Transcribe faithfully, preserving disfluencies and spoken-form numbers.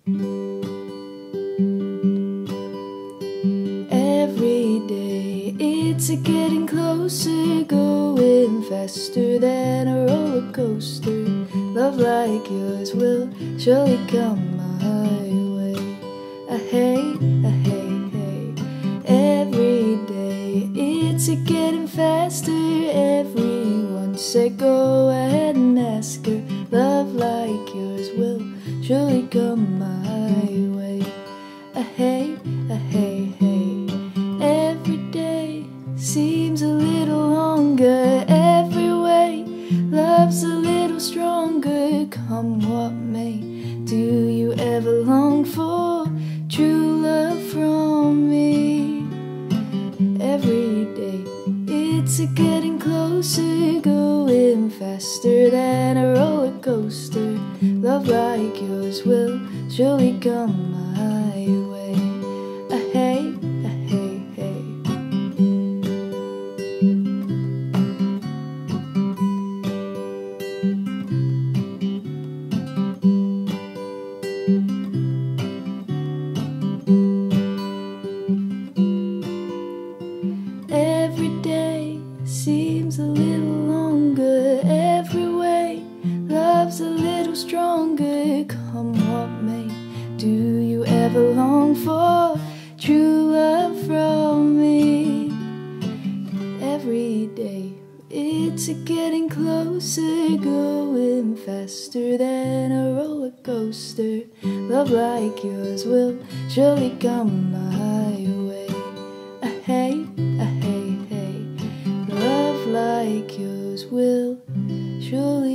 Every day it's a getting closer, going faster than a roller coaster. Love like yours will surely come my way. Ah, hey, ah, hey, hey. Every day it's a getting faster. Everyone said go ahead and ask her. Love like yours will surely come my way. Ah, hey, ah, hey, hey. Every day seems a little longer. Every way love's a little stronger. Come what may, do you ever long for true love from me? Every day it's a getting closer, going faster than a roller coaster. Love like yours will surely come my way. Ah, hey, ah, hey, hey. Every day seems a little longer. Every way love's a little stronger. Come what may, do you ever long for true love from me? Every day it's a getting closer, going faster than a roller coaster. Love like yours will surely come my way. Ah, hey, ah, hey, hey. Love like yours will surely